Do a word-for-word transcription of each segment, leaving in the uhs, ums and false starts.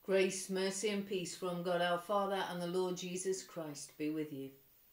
Grace, mercy and peace from God our Father and the Lord Jesus Christ be with you.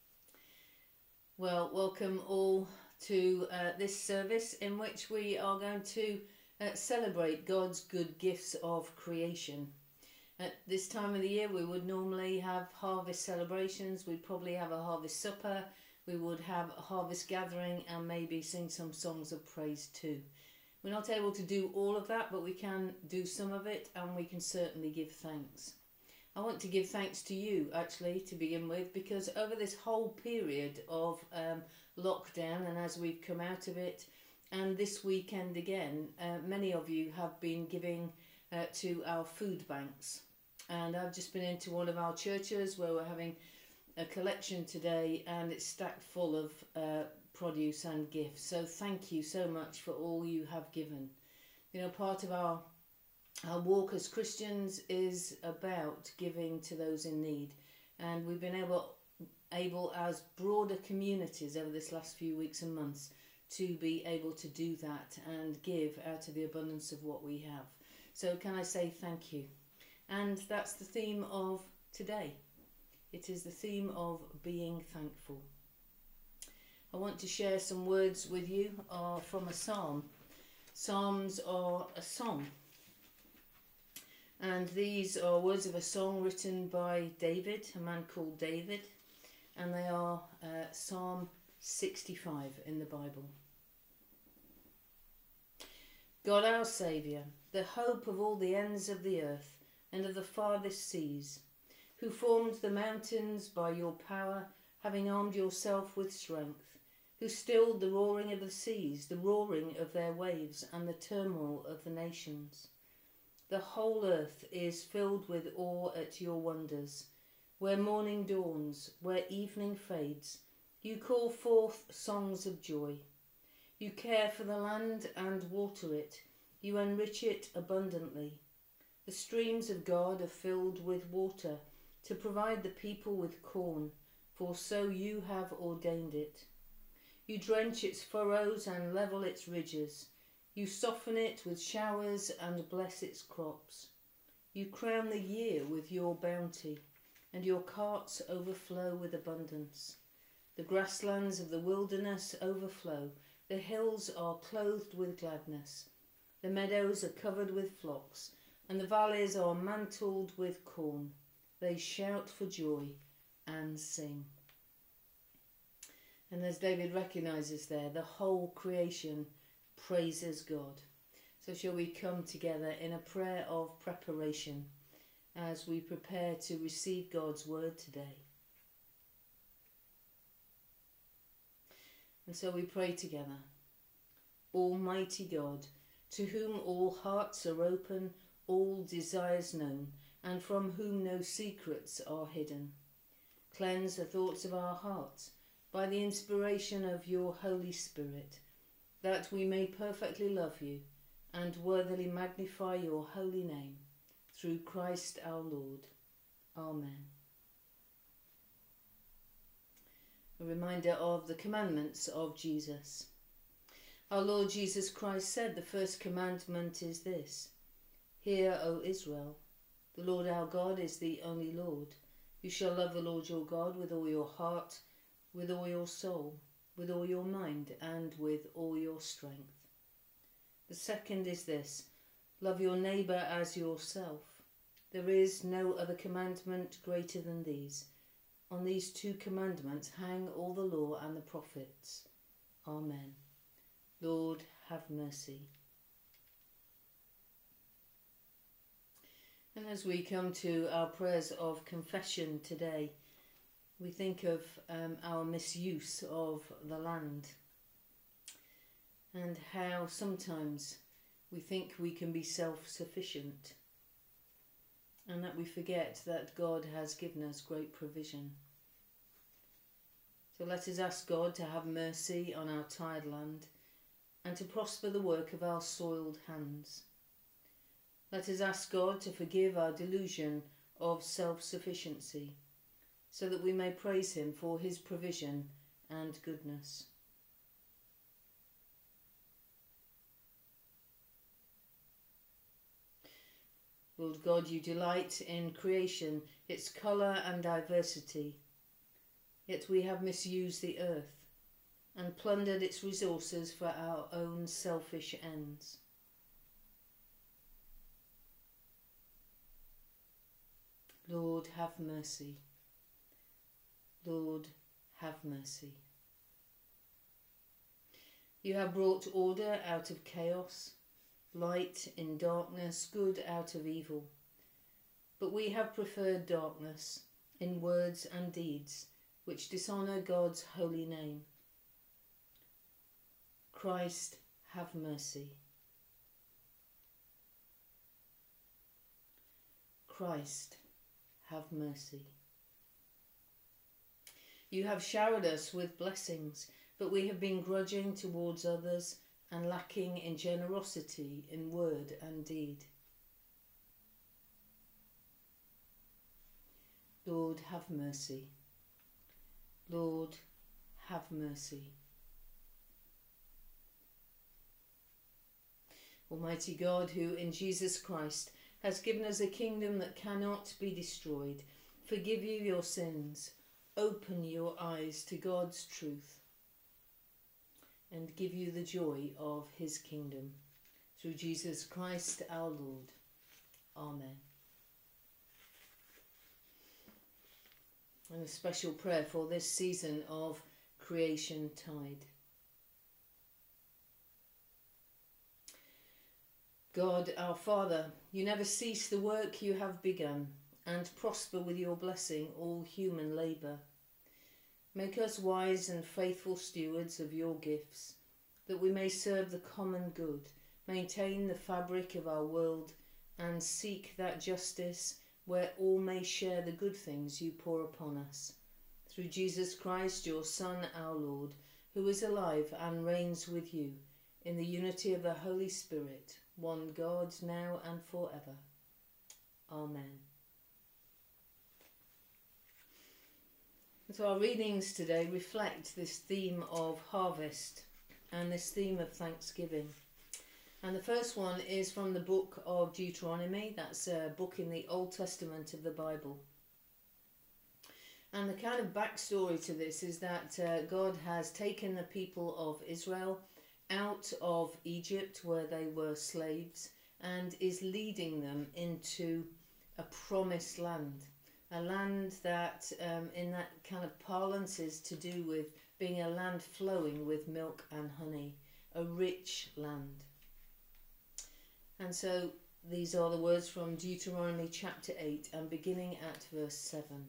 Well, welcome all to uh, this service in which we are going to uh, celebrate God's good gifts of creation. At this time of the year we would normally have harvest celebrations, we'd probably have a harvest supper, we would have a harvest gathering and maybe sing some songs of praise too. We're not able to do all of that, but we can do some of it and we can certainly give thanks. I want to give thanks to you actually to begin with, because over this whole period of um, lockdown and as we've come out of it and this weekend again, uh, many of you have been giving uh, to our food banks. And I've just been into one of our churches where we're having a collection today and it's stacked full of uh, produce and gifts. So thank you so much for all you have given. You know, part of our our walk as Christians is about giving to those in need, and we've been able able as broader communities over this last few weeks and months to be able to do that and give out of the abundance of what we have. So can I say thank you? And that's the theme of today. It is the theme of being thankful. I want to share some words with you uh, from a psalm. Psalms are a song. And these are words of a song written by David, a man called David. And they are uh, Psalm sixty-five in the Bible. God our Saviour, the hope of all the ends of the earth and of the farthest seas, who formed the mountains by your power, having armed yourself with strength, who stilled the roaring of the seas, the roaring of their waves, and the turmoil of the nations. The whole earth is filled with awe at your wonders. Where morning dawns, where evening fades, you call forth songs of joy. You care for the land and water it, you enrich it abundantly. The streams of God are filled with water, to provide the people with corn, for so you have ordained it. You drench its furrows and level its ridges. You soften it with showers and bless its crops. You crown the year with your bounty, and your carts overflow with abundance. The grasslands of the wilderness overflow. The hills are clothed with gladness. The meadows are covered with flocks, and the valleys are mantled with corn. They shout for joy and sing. And as David recognises there, the whole creation praises God. So shall we come together in a prayer of preparation as we prepare to receive God's word today. And so we pray together. Almighty God, to whom all hearts are open, all desires known, and from whom no secrets are hidden, cleanse the thoughts of our hearts by the inspiration of your Holy Spirit, that we may perfectly love you and worthily magnify your holy name, through Christ our Lord. Amen. A reminder of the commandments of Jesus. Our Lord Jesus Christ said the first commandment is this: Hear, O Israel, the Lord our God is the only Lord. You shall love the Lord your God with all your heart, with all your soul, with all your mind, and with all your strength. The second is this: love your neighbour as yourself. There is no other commandment greater than these. On these two commandments hang all the law and the prophets. Amen. Lord, have mercy. And as we come to our prayers of confession today, we think of um, our misuse of the land and how sometimes we think we can be self-sufficient and that we forget that God has given us great provision. So let us ask God to have mercy on our tired land and to prosper the work of our soiled hands. Let us ask God to forgive our delusion of self-sufficiency, so that we may praise him for his provision and goodness. Lord God, you delight in creation, its colour and diversity. Yet we have misused the earth and plundered its resources for our own selfish ends. Lord, have mercy. Lord, have mercy. You have brought order out of chaos, light in darkness, good out of evil. But we have preferred darkness in words and deeds which dishonour God's holy name. Christ, have mercy. Christ, have mercy. You have showered us with blessings, but we have been grudging towards others and lacking in generosity in word and deed. Lord, have mercy. Lord, have mercy. Almighty God, who in Jesus Christ has given us a kingdom that cannot be destroyed, forgive you your sins, open your eyes to God's truth, and give you the joy of his kingdom. Through Jesus Christ our Lord. Amen. And a special prayer for this season of Creation Tide. God, our Father, you never cease the work you have begun, and prosper with your blessing all human labour. Make us wise and faithful stewards of your gifts, that we may serve the common good, maintain the fabric of our world, and seek that justice where all may share the good things you pour upon us. Through Jesus Christ, your Son, our Lord, who is alive and reigns with you, in the unity of the Holy Spirit, one God, now and forever. Amen. So our readings today reflect this theme of harvest and this theme of thanksgiving. And the first one is from the book of Deuteronomy. That's a book in the Old Testament of the Bible. And the kind of backstory to this is that uh, God has taken the people of Israel out of Egypt, where they were slaves, and is leading them into a promised land. A land that, um, in that kind of parlance, is to do with being a land flowing with milk and honey, a rich land. And so these are the words from Deuteronomy chapter eight and beginning at verse seven.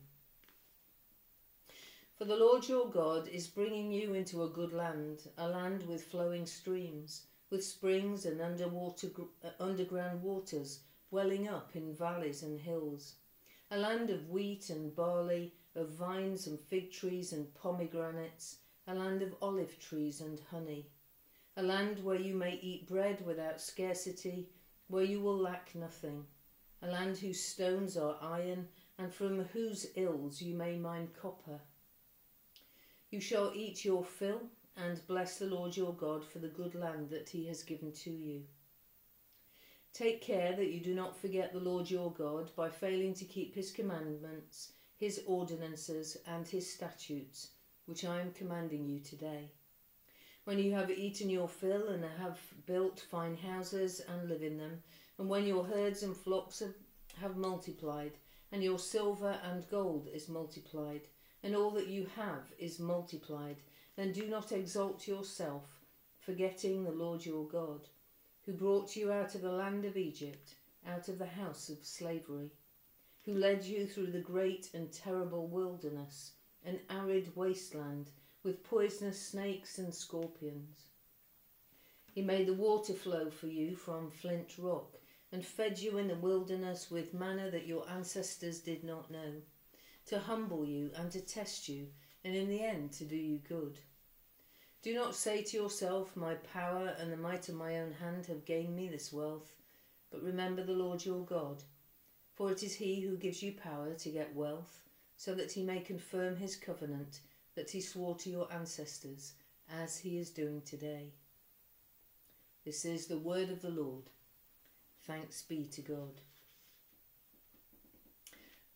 For the Lord your God is bringing you into a good land, a land with flowing streams, with springs and underwater, underground waters welling up in valleys and hills. A land of wheat and barley, of vines and fig trees and pomegranates, a land of olive trees and honey. A land where you may eat bread without scarcity, where you will lack nothing. A land whose stones are iron, and from whose hills you may mine copper. You shall eat your fill, and bless the Lord your God for the good land that he has given to you. Take care that you do not forget the Lord your God by failing to keep his commandments, his ordinances, and his statutes, which I am commanding you today. When you have eaten your fill and have built fine houses and live in them, and when your herds and flocks have, have multiplied, and your silver and gold is multiplied, and all that you have is multiplied, then do not exalt yourself, forgetting the Lord your God, who brought you out of the land of Egypt, out of the house of slavery, who led you through the great and terrible wilderness, an arid wasteland, with poisonous snakes and scorpions. He made the water flow for you from flint rock, and fed you in the wilderness with manna that your ancestors did not know, to humble you and to test you, and in the end to do you good. Do not say to yourself, my power and the might of my own hand have gained me this wealth, but remember the Lord your God, for it is he who gives you power to get wealth, so that he may confirm his covenant that he swore to your ancestors, as he is doing today. This is the word of the Lord. Thanks be to God.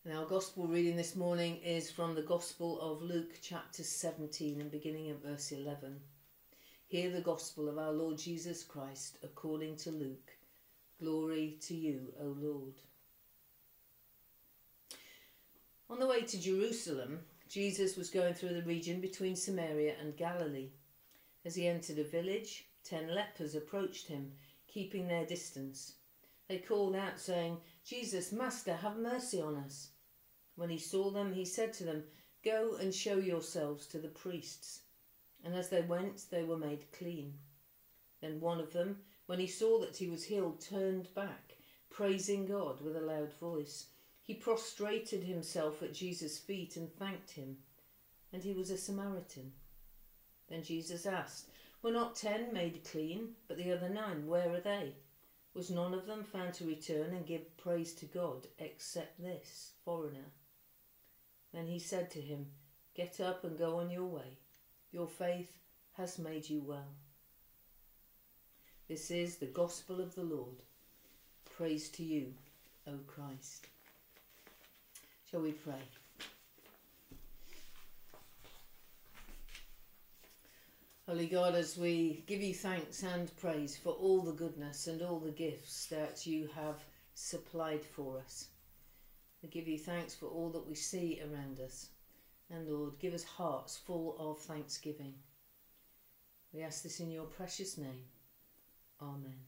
And our Gospel reading this morning is from the Gospel of Luke chapter seventeen and beginning at verse eleven. Hear the Gospel of our Lord Jesus Christ according to Luke. Glory to you, O Lord. On the way to Jerusalem, Jesus was going through the region between Samaria and Galilee. As he entered a village, ten lepers approached him, keeping their distance. They called out, saying, "Jesus, Master, have mercy on us." When he saw them, he said to them, "Go and show yourselves to the priests." And as they went, they were made clean. Then one of them, when he saw that he was healed, turned back, praising God with a loud voice. He prostrated himself at Jesus' feet and thanked him. And he was a Samaritan. Then Jesus asked, "Were not ten made clean? But the other nine, where are they? Was none of them found to return and give praise to God, except this foreigner?" Then he said to him, "Get up and go on your way. Your faith has made you well." This is the Gospel of the Lord. Praise to you, O Christ. Shall we pray? Holy God, as we give you thanks and praise for all the goodness and all the gifts that you have supplied for us. We give you thanks for all that we see around us. And Lord, give us hearts full of thanksgiving. We ask this in your precious name. Amen.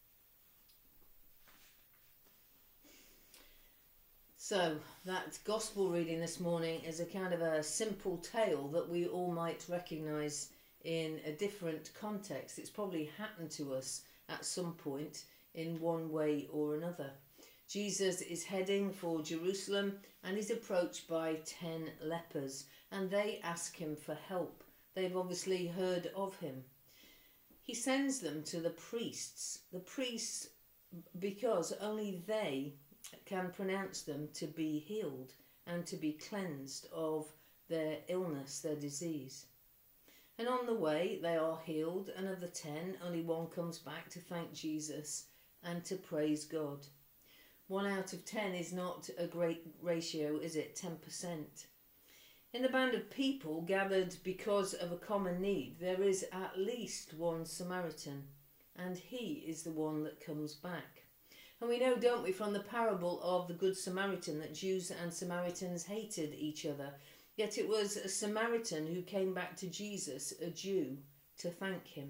So, that Gospel reading this morning is a kind of a simple tale that we all might recognise in a different context. It's probably happened to us at some point in one way or another. Jesus is heading for Jerusalem and is approached by ten lepers, and they ask him for help. They've obviously heard of him. He sends them to the priests. The priests, because only they can pronounce them to be healed and to be cleansed of their illness, their disease. And on the way they are healed, and of the ten, only one comes back to thank Jesus and to praise God. One out of ten is not a great ratio, is it? ten percent. In the band of people gathered because of a common need, there is at least one Samaritan, and he is the one that comes back. And we know, don't we, from the parable of the Good Samaritan, that Jews and Samaritans hated each other. Yet it was a Samaritan who came back to Jesus, a Jew, to thank him.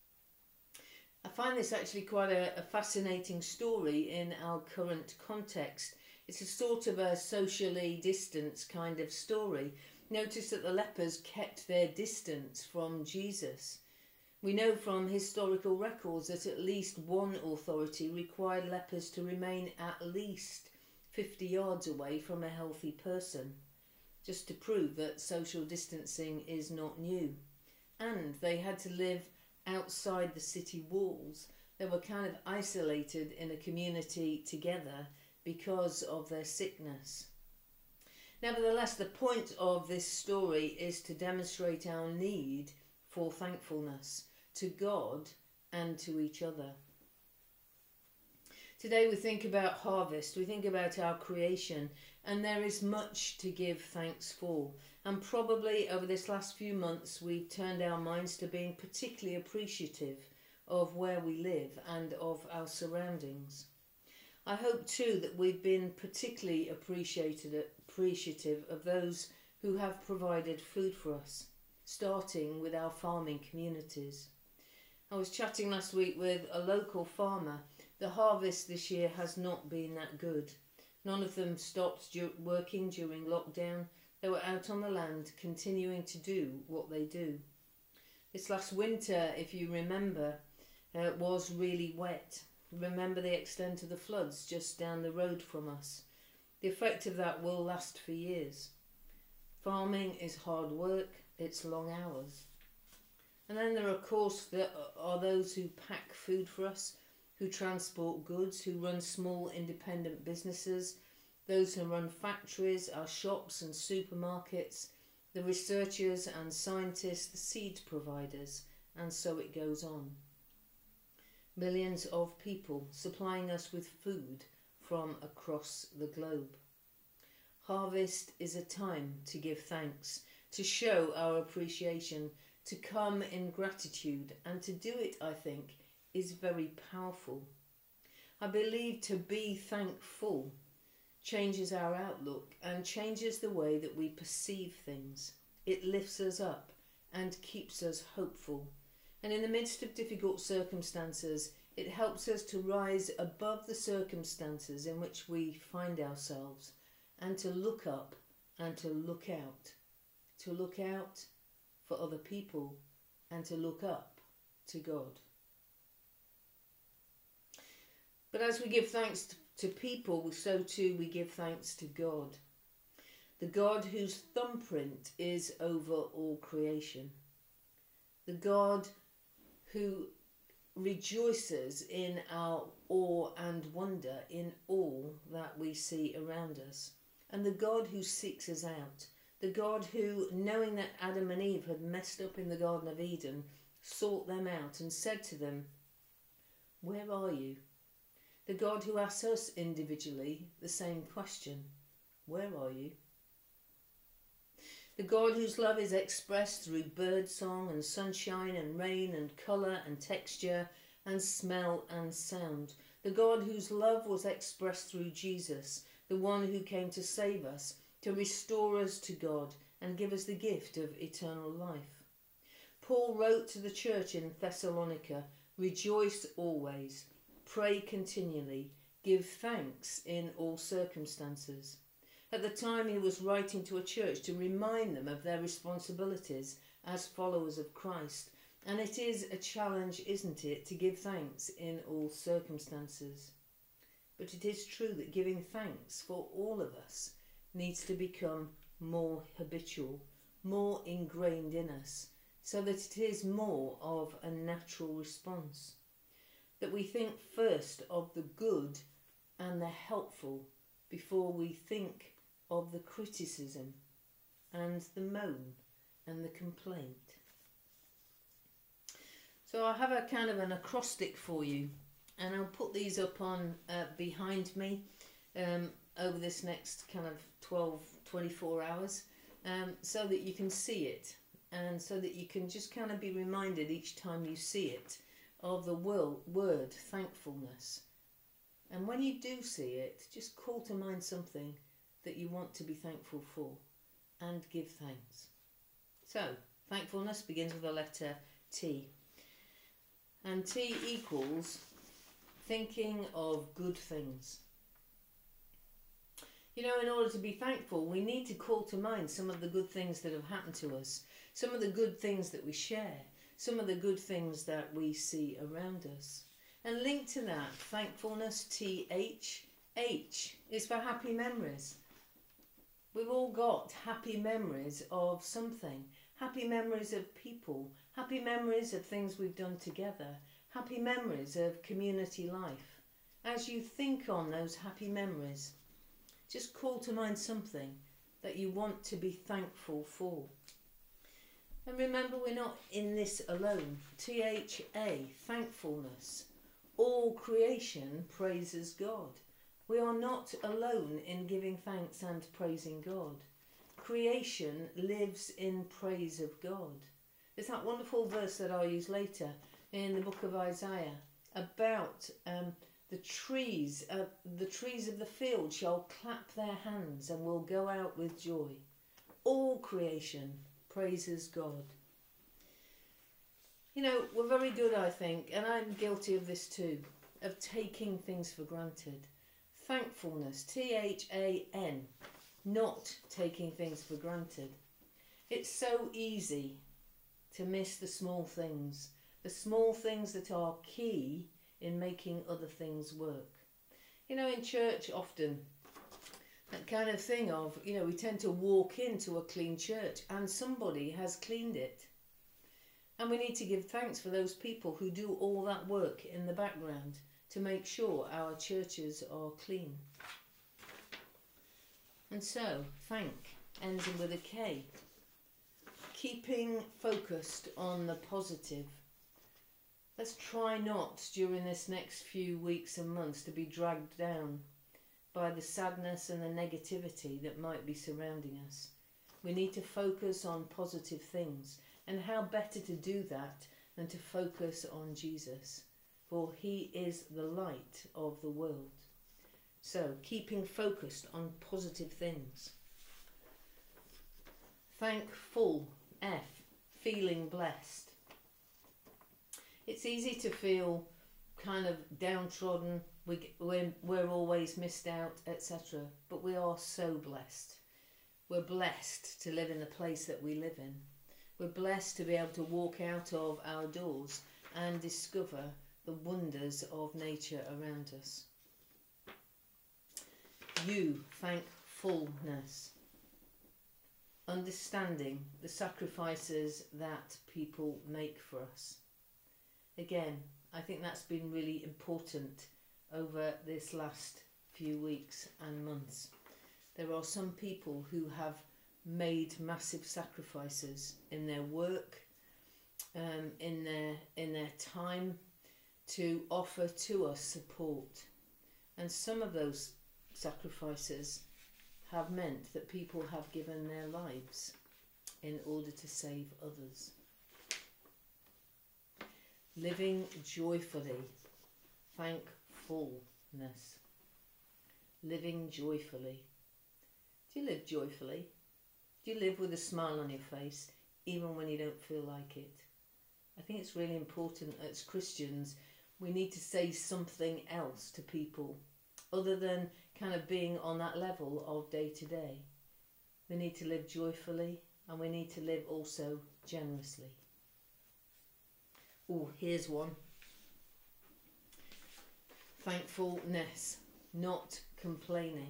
I find this actually quite a, a fascinating story in our current context. It's a sort of a socially distanced kind of story. Notice that the lepers kept their distance from Jesus. We know from historical records that at least one authority required lepers to remain at least fifty yards away from a healthy person, just to prove that social distancing is not new. And they had to live outside the city walls. They were kind of isolated in a community together because of their sickness. Nevertheless, the point of this story is to demonstrate our need for thankfulness to God and to each other. Today we think about harvest, we think about our creation, and there is much to give thanks for. And probably over this last few months we've turned our minds to being particularly appreciative of where we live and of our surroundings. I hope too that we've been particularly appreciated, appreciative of those who have provided food for us, starting with our farming communities. I was chatting last week with a local farmer. The harvest this year has not been that good. None of them stopped du- working during lockdown. They were out on the land continuing to do what they do. This last winter, if you remember, uh, was really wet. Remember the extent of the floods just down the road from us. The effect of that will last for years. Farming is hard work, it's long hours. And then there are, of course, there are those who pack food for us, who transport goods, who run small independent businesses, those who run factories, our shops and supermarkets, the researchers and scientists, the seed providers, and so it goes on. Millions of people supplying us with food from across the globe. Harvest is a time to give thanks, to show our appreciation, to come in gratitude, and to do it, I think, is very powerful. I believe to be thankful changes our outlook and changes the way that we perceive things. It lifts us up and keeps us hopeful. And in the midst of difficult circumstances, it helps us to rise above the circumstances in which we find ourselves and to look up and to look out. To look out for other people and to look up to God. But as we give thanks to people, so too we give thanks to God. The God whose thumbprint is over all creation. The God who rejoices in our awe and wonder in all that we see around us. And the God who seeks us out. The God who, knowing that Adam and Eve had messed up in the Garden of Eden, sought them out and said to them, "Where are you?" The God who asks us individually the same question, "Where are you?" The God whose love is expressed through birdsong and sunshine and rain and colour and texture and smell and sound. The God whose love was expressed through Jesus, the one who came to save us, to restore us to God and give us the gift of eternal life. Paul wrote to the church in Thessalonica, "Rejoice always, pray continually, give thanks in all circumstances." At the time he was writing to a church to remind them of their responsibilities as followers of Christ. And it is a challenge, isn't it, to give thanks in all circumstances. But it is true that giving thanks for all of us needs to become more habitual, more ingrained in us, so that it is more of a natural response. That we think first of the good and the helpful before we think of the criticism and the moan and the complaint. So I have a kind of an acrostic for you, and I'll put these up on uh, behind me um, over this next kind of twelve, twenty-four hours, um, so that you can see it, and so that you can just kind of be reminded each time you see it of the word thankfulness. And when you do see it, just call to mind something that you want to be thankful for and give thanks. So, thankfulness begins with the letter T. And T equals thinking of good things. You know, in order to be thankful, we need to call to mind some of the good things that have happened to us, some of the good things that we share, some of the good things that we see around us. And linked to that, thankfulness, T H, H is for happy memories. We've all got happy memories of something, happy memories of people, happy memories of things we've done together, happy memories of community life. As you think on those happy memories, just call to mind something that you want to be thankful for. And remember, we're not in this alone. T H A, thankfulness. All creation praises God. We are not alone in giving thanks and praising God. Creation lives in praise of God. There's that wonderful verse that I'll use later in the book of Isaiah about um, the trees, uh, the trees of the field shall clap their hands and will go out with joy. All creation praises God. You know, we're very good, I think, and I'm guilty of this too, of taking things for granted. Thankfulness, T H A N, not taking things for granted. It's so easy to miss the small things, the small things that are key in making other things work. You know, in church often, that kind of thing of, you know, we tend to walk into a clean church and somebody has cleaned it. And we need to give thanks for those people who do all that work in the background to make sure our churches are clean. And so, thank ends in with a K. Keeping focused on the positive. Let's try not, during this next few weeks and months, to be dragged down by the sadness and the negativity that might be surrounding us. We need to focus on positive things, and how better to do that than to focus on Jesus, for he is the light of the world. So, keeping focused on positive things. Thankful, F, feeling blessed. It's easy to feel kind of downtrodden, we, we're, we're always missed out, et cetera. But we are so blessed. We're blessed to live in the place that we live in. We're blessed to be able to walk out of our doors and discover the wonders of nature around us. You, thankfulness. Understanding the sacrifices that people make for us. Again, I think that's been really important over this last few weeks and months. There are some people who have made massive sacrifices in their work, um, in their in their time, to offer to us support. And some of those sacrifices have meant that people have given their lives in order to save others. Living joyfully, thankfulness. Living joyfully. Do you live joyfully? Do you live with a smile on your face, even when you don't feel like it? I think it's really important as Christians, we need to say something else to people, other than kind of being on that level of day to day. We need to live joyfully, and we need to live also generously. Oh, here's one. Thankfulness, not complaining.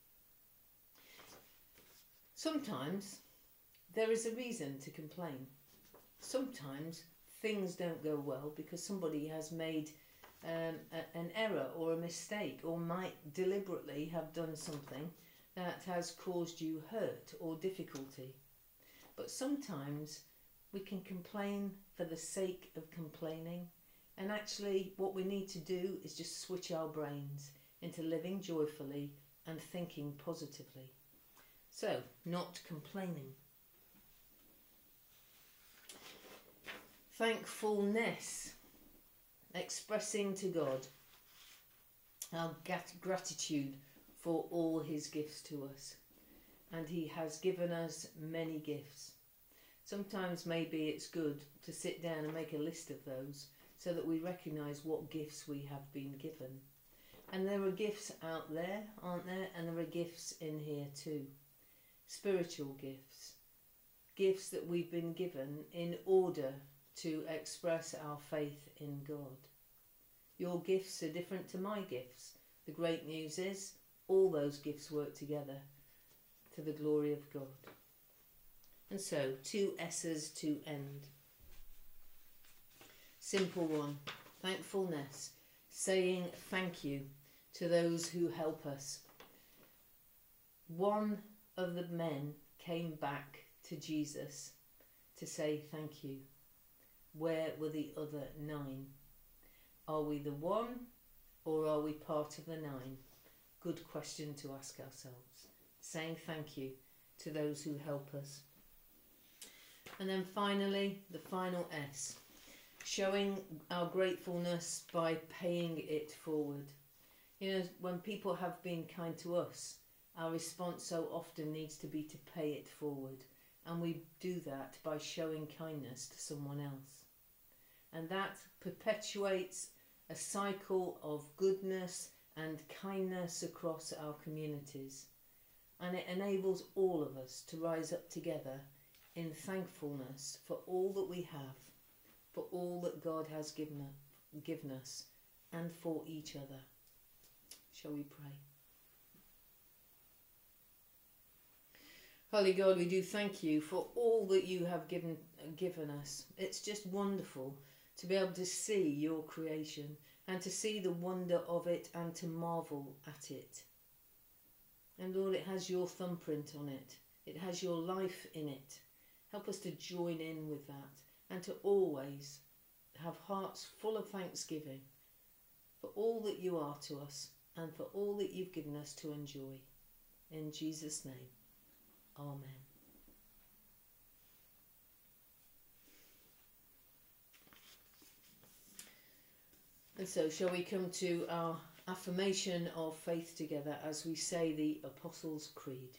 Sometimes there is a reason to complain. Sometimes things don't go well because somebody has made um, a, an error or a mistake, or might deliberately have done something that has caused you hurt or difficulty. But sometimes we can complain for the sake of complaining, and actually what we need to do is just switch our brains into living joyfully and thinking positively. So, not complaining. Thankfulness, expressing to God our gratitude for all his gifts to us. And he has given us many gifts. Sometimes maybe it's good to sit down and make a list of those so that we recognise what gifts we have been given. And there are gifts out there, aren't there? And there are gifts in here too. Spiritual gifts. Gifts that we've been given in order to express our faith in God. Your gifts are different to my gifts. The great news is all those gifts work together to the glory of God. And so, two S's to end. Simple one. Thankfulness. Saying thank you to those who help us. One of the men came back to Jesus to say thank you. Where were the other nine? Are we the one, or are we part of the nine? Good question to ask ourselves. Saying thank you to those who help us. And then finally, the final S. Showing our gratefulness by paying it forward. You know, when people have been kind to us, our response so often needs to be to pay it forward. And we do that by showing kindness to someone else. And that perpetuates a cycle of goodness and kindness across our communities. And it enables all of us to rise up together in thankfulness for all that we have, for all that God has given, given us, and for each other. Shall we pray? Holy God, we do thank you for all that you have given, given us. It's just wonderful to be able to see your creation and to see the wonder of it and to marvel at it. And Lord, it has your thumbprint on it. It has your life in it. Help us to join in with that and to always have hearts full of thanksgiving for all that you are to us and for all that you've given us to enjoy. In Jesus' name, amen. And so shall we come to our affirmation of faith together as we say the Apostles' Creed.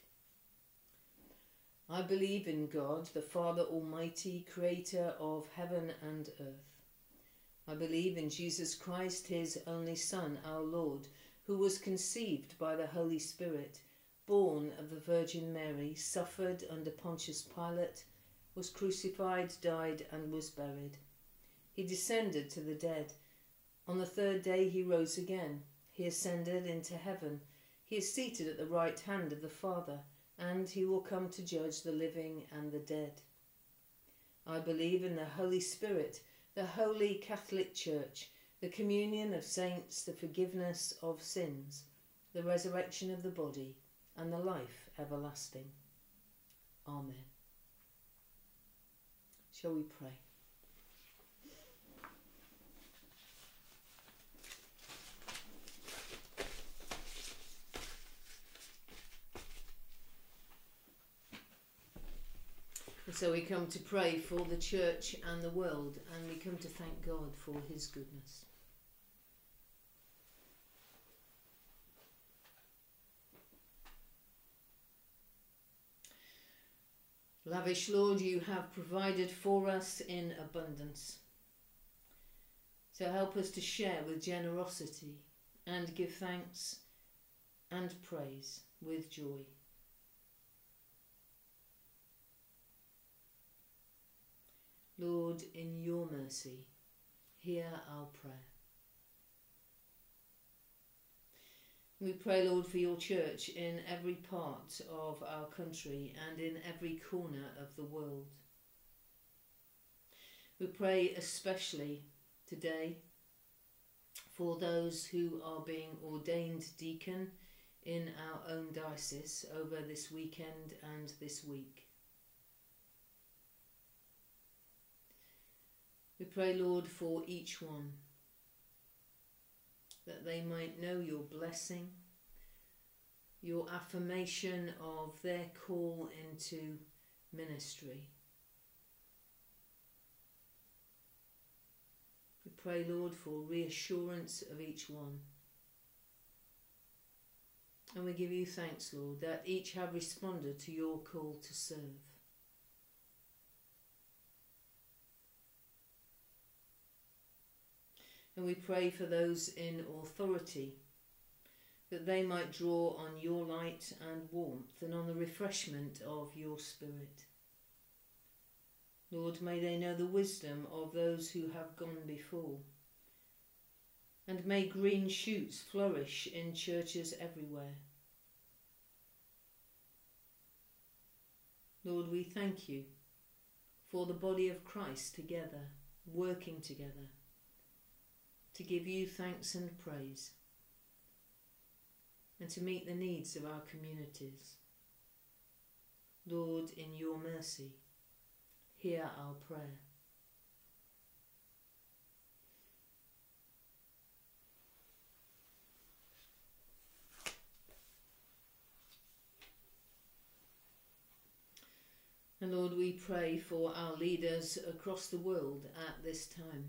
I believe in God, the Father Almighty, creator of heaven and earth. I believe in Jesus Christ, his only Son, our Lord, who was conceived by the Holy Spirit, born of the Virgin Mary, suffered under Pontius Pilate, was crucified, died, and was buried. He descended to the dead. On the third day he rose again. He ascended into heaven. He is seated at the right hand of the Father, and he will come to judge the living and the dead. I believe in the Holy Spirit, the Holy Catholic Church, the communion of saints, the forgiveness of sins, the resurrection of the body, and the life everlasting. Amen. Shall we pray? And so we come to pray for the church and the world, and we come to thank God for his goodness. Lavish Lord, you have provided for us in abundance. So help us to share with generosity and give thanks and praise with joy. Lord, in your mercy, hear our prayer. We pray, Lord, for your church in every part of our country and in every corner of the world. We pray especially today for those who are being ordained deacon in our own diocese over this weekend and this week. We pray, Lord, for each one, that they might know your blessing, your affirmation of their call into ministry. We pray, Lord, for reassurance of each one. And we give you thanks, Lord, that each have responded to your call to serve. And we pray for those in authority, that they might draw on your light and warmth and on the refreshment of your Spirit. Lord, may they know the wisdom of those who have gone before, and may green shoots flourish in churches everywhere. Lord, we thank you for the body of Christ together, working together, to give you thanks and praise, and to meet the needs of our communities. Lord, in your mercy, hear our prayer. And Lord, we pray for our leaders across the world at this time.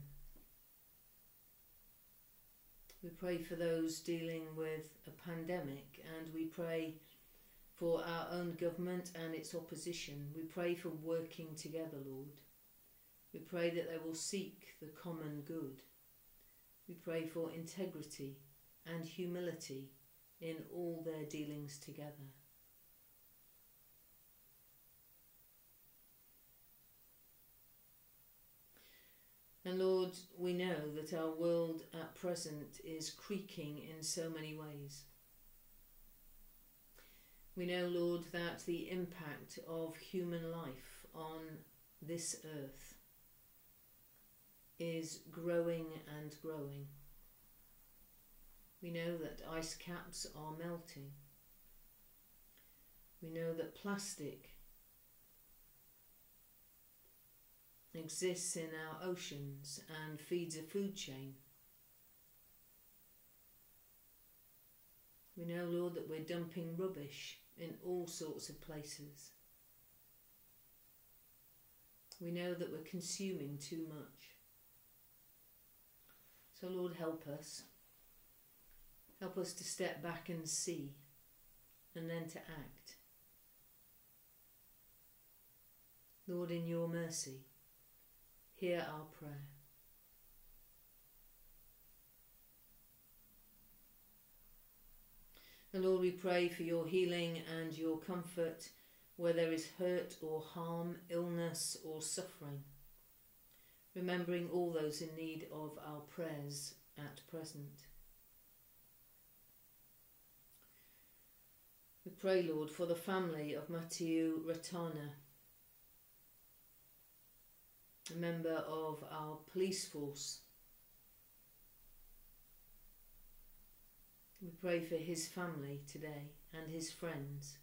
We pray for those dealing with a pandemic, and we pray for our own government and its opposition. We pray for working together, Lord. We pray that they will seek the common good. We pray for integrity and humility in all their dealings together. And Lord, we know that our world at present is creaking in so many ways. We know, Lord, that the impact of human life on this earth is growing and growing. We know that ice caps are melting. We know that plastic exists in our oceans and feeds a food chain. We know, Lord, that we're dumping rubbish in all sorts of places. We know that we're consuming too much. So, Lord, help us. Help us to step back and see, and then to act. Lord, in your mercy, hear our prayer. And Lord, we pray for your healing and your comfort where there is hurt or harm, illness or suffering, remembering all those in need of our prayers at present. We pray, Lord, for the family of Matteo Ratana, a member of our police force. We pray for his family today and his friends.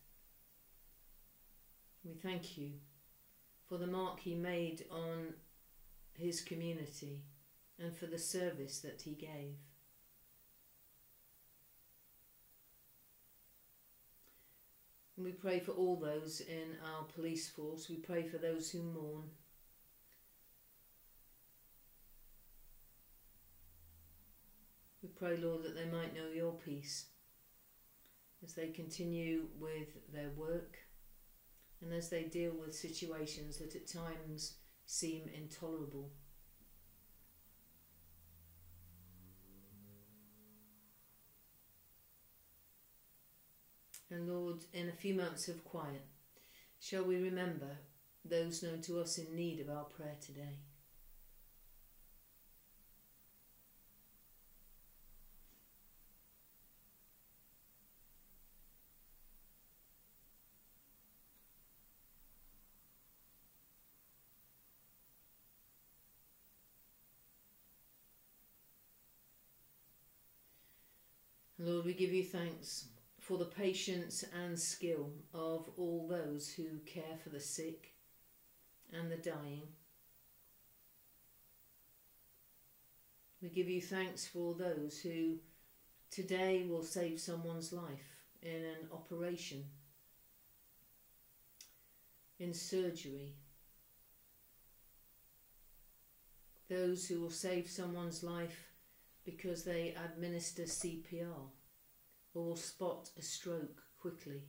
We thank you for the mark he made on his community and for the service that he gave. And we pray for all those in our police force. We pray for those who mourn. We pray, Lord, that they might know your peace as they continue with their work and as they deal with situations that at times seem intolerable. And Lord, in a few months of quiet, shall we remember those known to us in need of our prayer today? Lord, we give you thanks for the patience and skill of all those who care for the sick and the dying. We give you thanks for those who today will save someone's life in an operation, in surgery. Those who will save someone's life because they administer C P R or will spot a stroke quickly.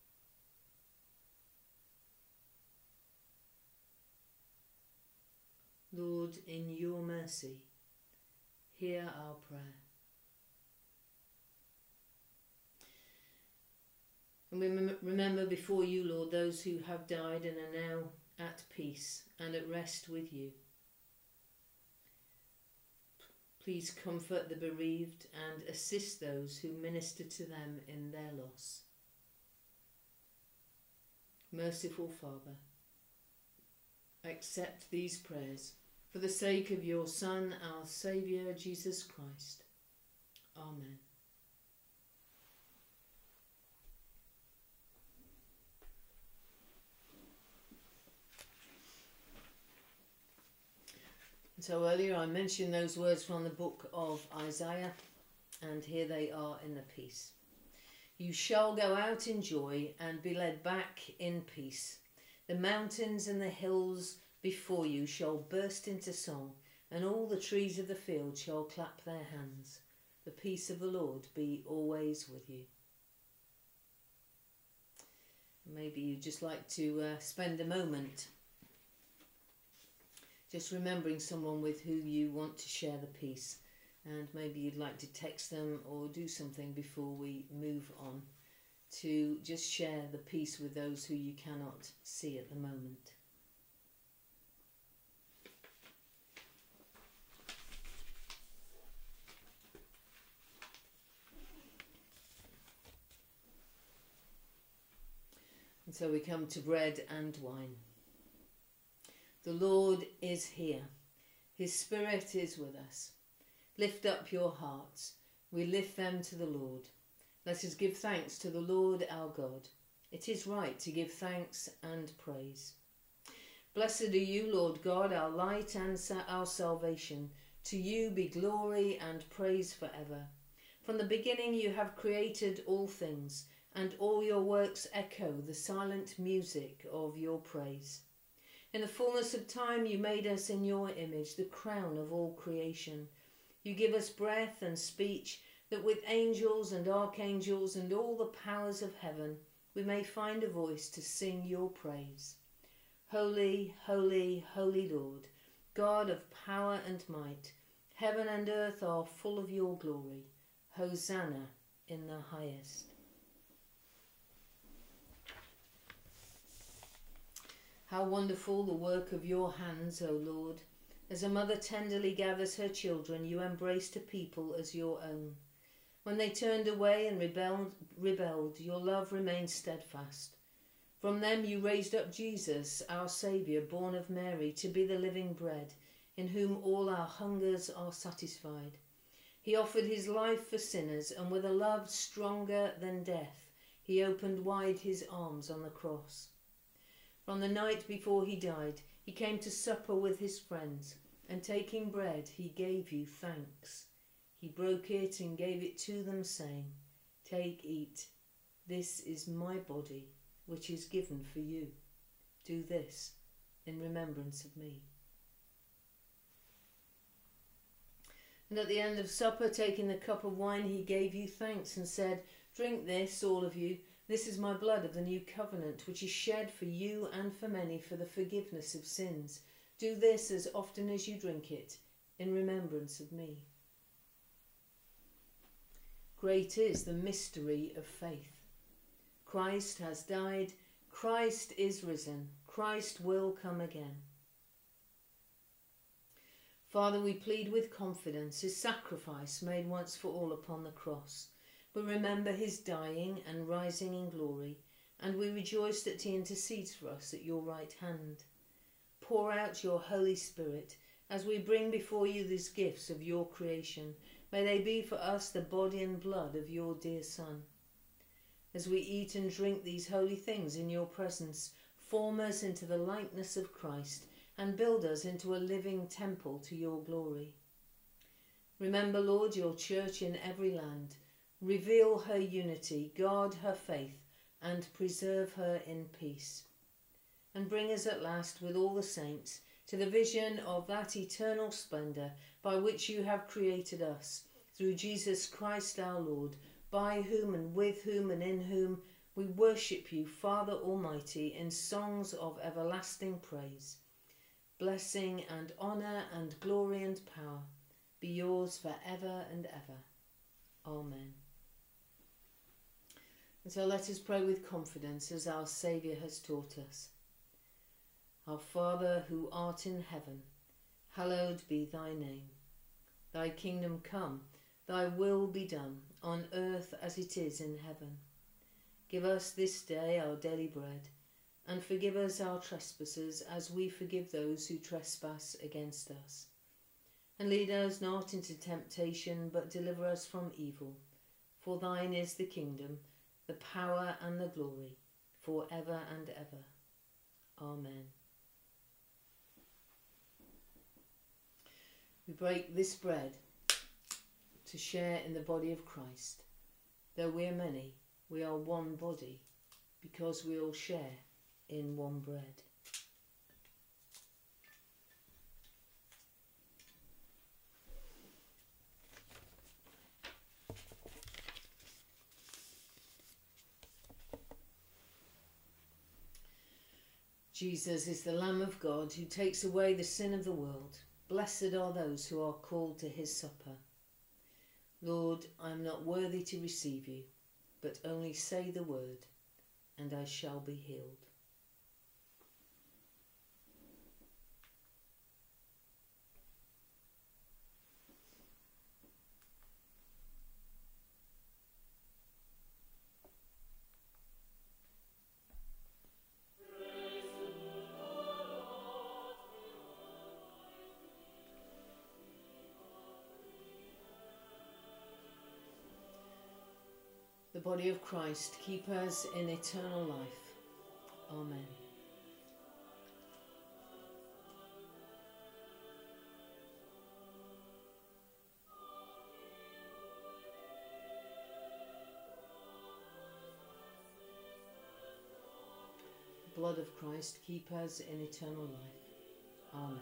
Lord, in your mercy, hear our prayer. And we remember before you, Lord, those who have died and are now at peace and at rest with you. Please comfort the bereaved and assist those who minister to them in their loss. Merciful Father, accept these prayers for the sake of your Son, our Saviour, Jesus Christ. Amen. So earlier I mentioned those words from the book of Isaiah, and here they are in the piece. You shall go out in joy and be led back in peace. The mountains and the hills before you shall burst into song, and all the trees of the field shall clap their hands. The peace of the Lord be always with you. Maybe you'd just like to uh, spend a moment just remembering someone with who you want to share the peace, and maybe you'd like to text them or do something before we move on to just share the peace with those who you cannot see at the moment. And so we come to bread and wine. The Lord is here. His Spirit is with us. Lift up your hearts. We lift them to the Lord. Let us give thanks to the Lord our God. It is right to give thanks and praise. Blessed are you, Lord God, our light and our salvation. To you be glory and praise forever. From the beginning you have created all things, and all your works echo the silent music of your praise. In the fullness of time you made us in your image, the crown of all creation. You give us breath and speech, that with angels and archangels and all the powers of heaven we may find a voice to sing your praise. Holy, holy, holy Lord, God of power and might, heaven and earth are full of your glory. Hosanna in the highest. How wonderful the work of your hands, O Lord. As a mother tenderly gathers her children, you embraced a people as your own. When they turned away and rebelled, rebelled, your love remained steadfast. From them you raised up Jesus, our Saviour, born of Mary, to be the living bread, in whom all our hungers are satisfied. He offered his life for sinners, and with a love stronger than death, he opened wide his arms on the cross. From the night before he died, he came to supper with his friends, and taking bread, he gave you thanks. He broke it and gave it to them, saying, "Take, eat. This is my body, which is given for you. Do this in remembrance of me." And at the end of supper, taking the cup of wine, he gave you thanks and said, "Drink this, all of you. This is my blood of the new covenant, which is shed for you and for many for the forgiveness of sins. Do this as often as you drink it, in remembrance of me." Great is the mystery of faith. Christ has died. Christ is risen. Christ will come again. Father, we plead with confidence his sacrifice made once for all upon the cross. We remember his dying and rising in glory, and we rejoice that he intercedes for us at your right hand. Pour out your Holy Spirit as we bring before you these gifts of your creation. May they be for us the body and blood of your dear Son. As we eat and drink these holy things in your presence, form us into the likeness of Christ and build us into a living temple to your glory. Remember, Lord, your church in every land. Reveal her unity, guard her faith, and preserve her in peace. And bring us at last with all the saints to the vision of that eternal splendour by which you have created us, through Jesus Christ our Lord, by whom and with whom and in whom we worship you, Father Almighty, in songs of everlasting praise. Blessing and honour and glory and power be yours for ever and ever. Amen. And so let us pray with confidence as our Saviour has taught us. Our Father, who art in heaven, hallowed be thy name. Thy kingdom come, thy will be done, on earth as it is in heaven. Give us this day our daily bread, and forgive us our trespasses as we forgive those who trespass against us. And lead us not into temptation, but deliver us from evil. For thine is the kingdom, the power and the glory, for ever and ever. Amen. We break this bread to share in the body of Christ. Though we are many, we are one body, because we all share in one bread. Jesus is the Lamb of God who takes away the sin of the world. Blessed are those who are called to his supper. Lord, I am not worthy to receive you, but only say the word, and I shall be healed. The body of Christ, keep us in eternal life. Amen. blood of Christ keep us in eternal life. Amen.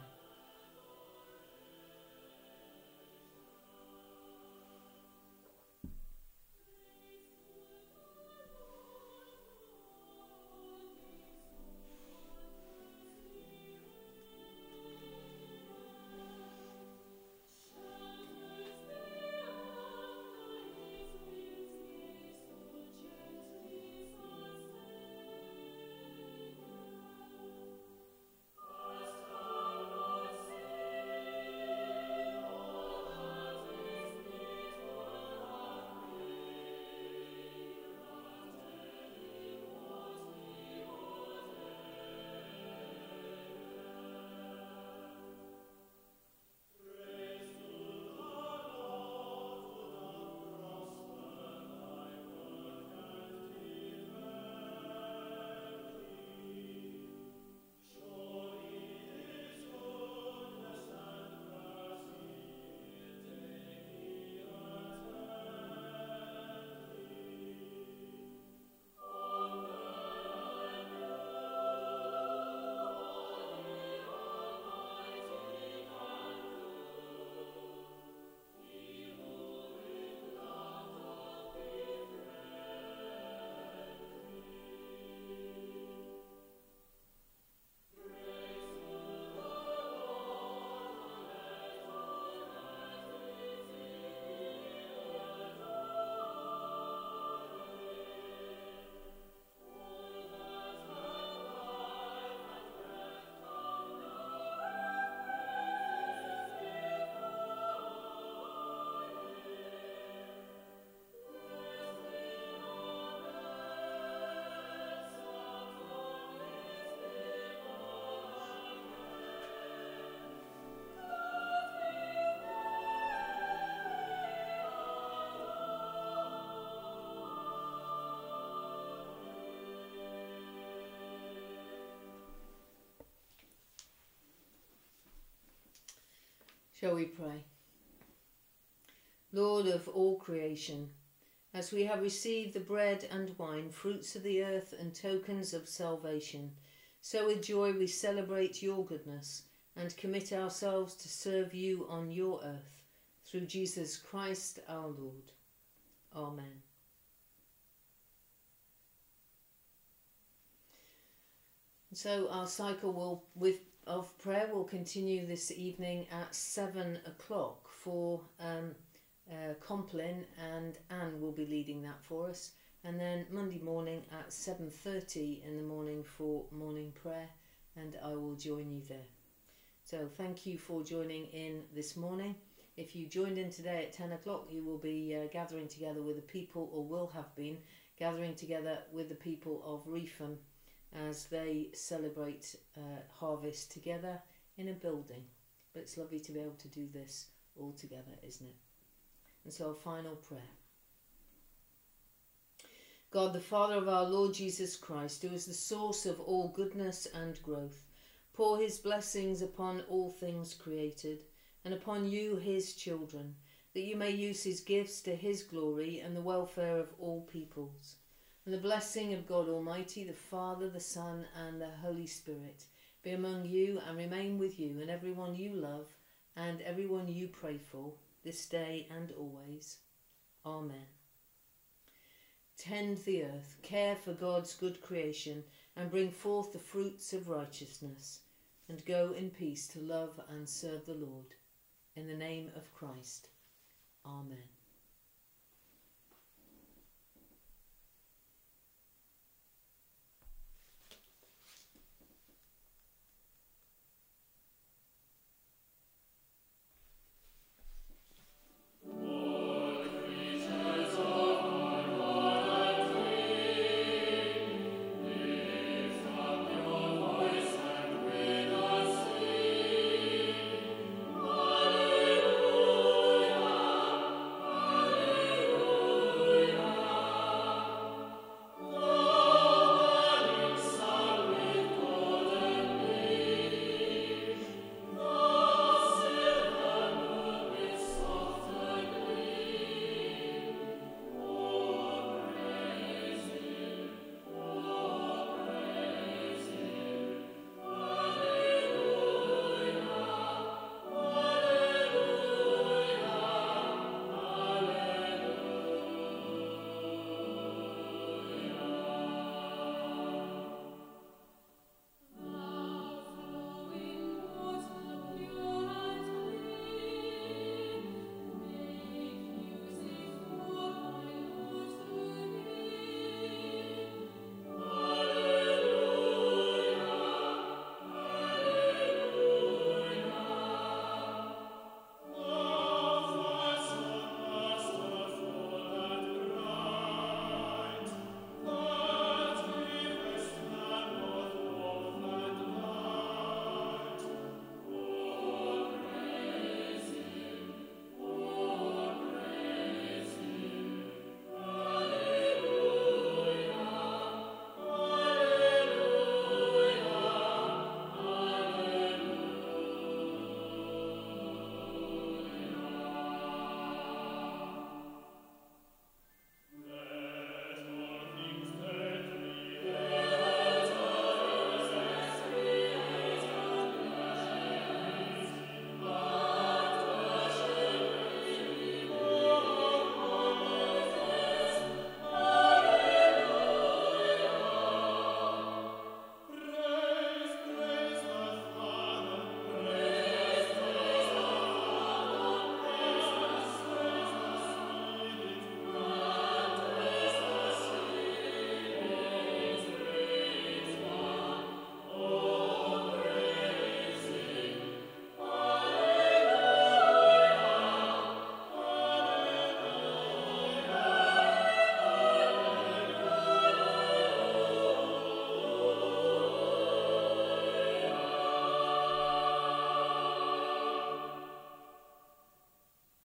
Shall we pray? Lord of all creation, as we have received the bread and wine, fruits of the earth and tokens of salvation, so with joy we celebrate your goodness and commit ourselves to serve you on your earth, through Jesus Christ our Lord. Amen. So our cycle will with of prayer will continue this evening at seven o'clock for um, uh, Complin, and Anne will be leading that for us. And then Monday morning at seven thirty in the morning for morning prayer, and I will join you there. So thank you for joining in this morning. If you joined in today at ten o'clock, you will be uh, gathering together with the people, or will have been gathering together with the people of Reefham as they celebrate uh, harvest together in a building. But it's lovely to be able to do this all together, isn't it? And so a final prayer. God, the Father of our Lord Jesus Christ, who is the source of all goodness and growth, pour his blessings upon all things created, and upon you, his children, that you may use his gifts to his glory and the welfare of all peoples. And the blessing of God Almighty, the Father, the Son, and the Holy Spirit be among you and remain with you and everyone you love and everyone you pray for, this day and always. Amen. Tend the earth, care for God's good creation, and bring forth the fruits of righteousness, and go in peace to love and serve the Lord. In the name of Christ. Amen.